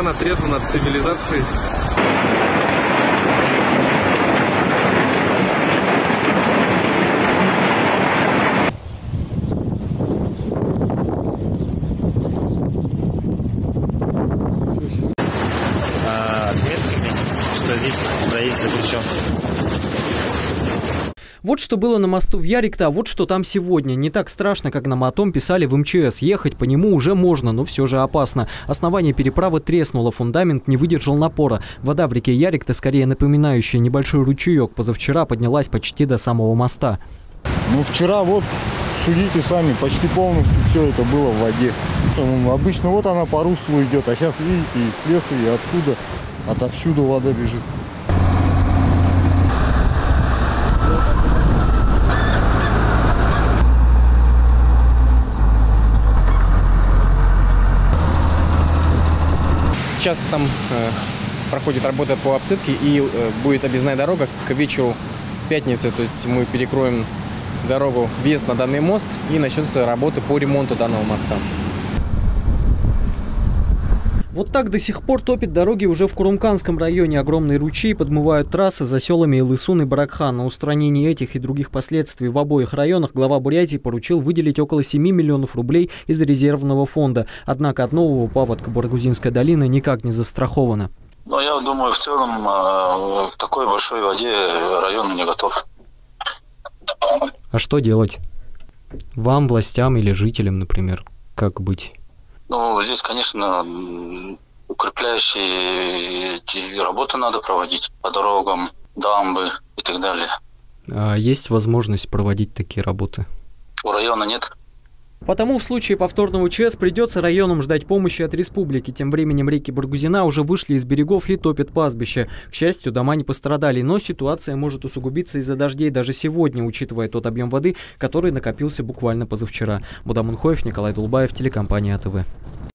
океан отрезан от цивилизации. Отметками, что здесь проезд запрещен. Вот что было на мосту в Ярик-то, а вот что там сегодня. Не так страшно, как нам о том писали в МЧС. Ехать по нему уже можно, но все же опасно. Основание переправы треснуло, фундамент не выдержал напора. Вода в реке Ярик-то, скорее напоминающая небольшой ручеек, позавчера поднялась почти до самого моста. Ну вчера вот, судите сами, почти полностью все это было в воде. Обычно вот она по руслу идет, а сейчас видите, и с леса, и откуда, отовсюду вода бежит. Сейчас там проходит работа по обсыпке и будет объездная дорога к вечеру пятницы. То есть мы перекроем дорогу, въезд на данный мост, и начнутся работы по ремонту данного моста. Вот так до сих пор топит дороги уже в Курумканском районе. Огромные ручьи подмывают трассы за селами Илысун и Баракхан. На устранение этих и других последствий в обоих районах глава Бурятии поручил выделить около 7 миллионов рублей из резервного фонда. Однако от нового паводка Баргузинская долина никак не застрахована. Ну, я думаю, в целом в такой большой воде район не готов. А что делать? Вам, властям или жителям, например, как быть? Ну, здесь, конечно, укрепляющие работы надо проводить по дорогам, дамбы и так далее. А есть возможность проводить такие работы? У района нет. Потому в случае повторного ЧС придется районам ждать помощи от республики. Тем временем реки Баргузина уже вышли из берегов и топят пастбища. К счастью, дома не пострадали, но ситуация может усугубиться из-за дождей даже сегодня, учитывая тот объем воды, который накопился буквально позавчера. Будам Унхоев, Николай Дулбаев, телекомпания АТВ.